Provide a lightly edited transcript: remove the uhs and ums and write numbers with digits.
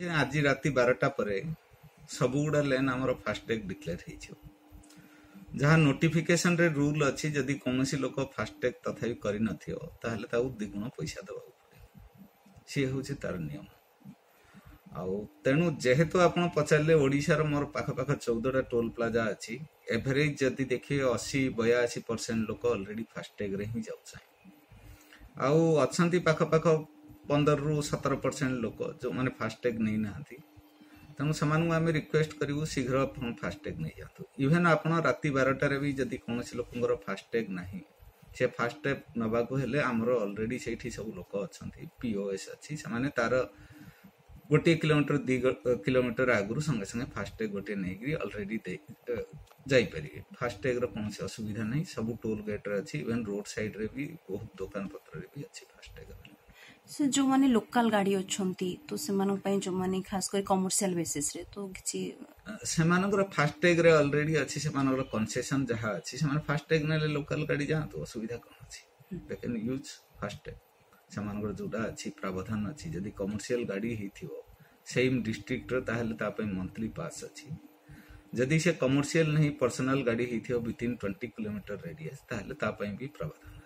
आज राति 12टा पर सबुगुड़ा लेन आमर फास्टैग डिक्लेयर हो जहाँ नोटिफिकेशन रे रूल अच्छी जदि कौन लोक फास्टैग तथापि कर द्विगुण पैसा देवा पड़े सी हूँ तार नियम आउ तेणु जेहेतु आप पचारे ओडिशार मोर पाखपाख 14टा टोल प्लाजा अच्छी एवरेज जदि देखिए 80-82% लोक ऑलरेडी फास्टैग रे ही जाऊँ आउ अच्छा पाखपाख 15-17% लोक जो मैंने फास्टैग नहीं ना तेणु से आम रिक्वेस्ट करूँ शीघ्र फास्टैग नहीं जातु इवेन आप राति 12टार भी जदि कौन लोक फास्टैग ना से फास्टैग नवाक हेले आमर ऑलरेडी से सब लोक अच्छा पीओएस अच्छी से तार गोटे किलोमीटर 2 किलोमीटर आगु संगे संगे फास्टैग गोटे नहीं ऑलरेडी जापर फास्टैग कौन असुविधा नहीं सब टोल गेट अच्छी इवेन रोड साइड रे भी बहुत दुकान पत्र भी अच्छी फास्टैग से जो माने लोकल गाड़ी अच्छी तो से जो माने खास कर कमर्शियल बेसिस रे तो किछि से फास्टैग रे ऑलरेडी अच्छी से कंसेशन जहाँ अच्छी से फास्टैग नेले लोकल गाड़ी जहाँ तो असुविधा कौन अच्छी दे कैन यूज फास्टैग से जोटा अच्छी प्रावधान अच्छी जदि कमर्शियल गाड़ी हो सेम डिस्ट्रिक्ट ताहले मंथली पास अच्छी जदि से कमर्शियल नहीं पर्सनल गाड़ी हो विथिन 20 किलोमीटर रेडियस ताहले भी प्रावधान